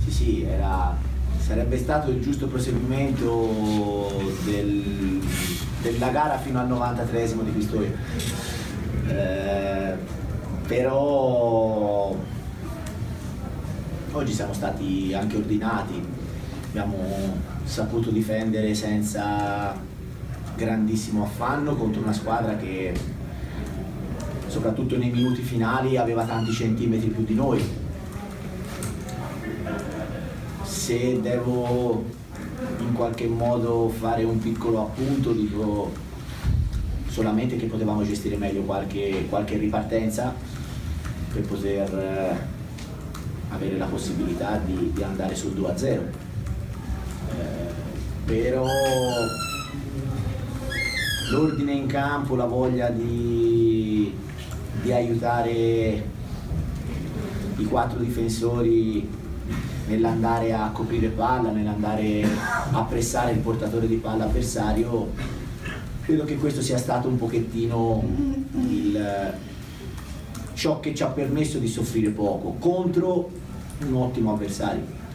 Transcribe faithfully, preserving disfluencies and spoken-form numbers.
Sì, sì, era, sarebbe stato il giusto proseguimento del, della gara fino al novantatreesimo di Pistoia. Eh, però oggi siamo stati anche ordinati, abbiamo saputo difendere senza grandissimo affanno contro una squadra che soprattutto nei minuti finali aveva tanti centimetri più di noi. Se devo in qualche modo fare un piccolo appunto, dico solamente che potevamo gestire meglio qualche, qualche ripartenza per poter eh, avere la possibilità di, di andare sul due a zero. Eh, però l'ordine in campo, la voglia di, di aiutare i quattro difensori nell'andare a coprire palla, nell'andare a pressare il portatore di palla avversario, credo che questo sia stato un pochettino il, ciò che ci ha permesso di soffrire poco contro un ottimo avversario.